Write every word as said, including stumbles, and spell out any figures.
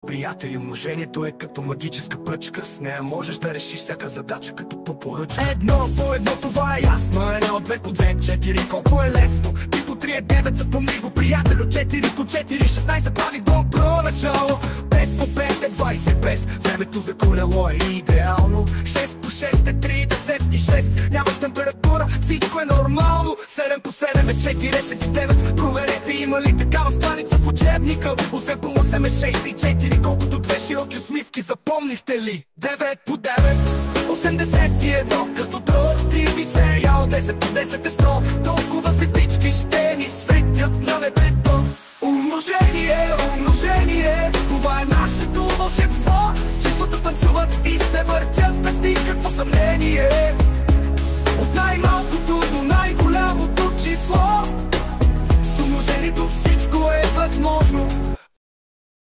Приятели, умножението е като магическа пръчка. С нея можеш да решиш всяка задача като по поръчка. Едно по едно, това е ясно. Едно, две по две, четири, колко е лесно. Три по три е девет, запомни го, приятелю. Четири по четири, шестнайсет, прави добро начало. Пет по пет е двайсет и пет, времето за колело е идеално. Шест по шест е тридесет и шест, нямаш температура, всичко е нормално. Седем по седем е четиридесет и девет, проверете има ли такава страница в учебника. Осем по осем е шейсет и четири, колкото две широки усмивки, запомнихте ли? Девет по девет, осемдесет и едно, като дротиви сериал. Десет по десет е сто,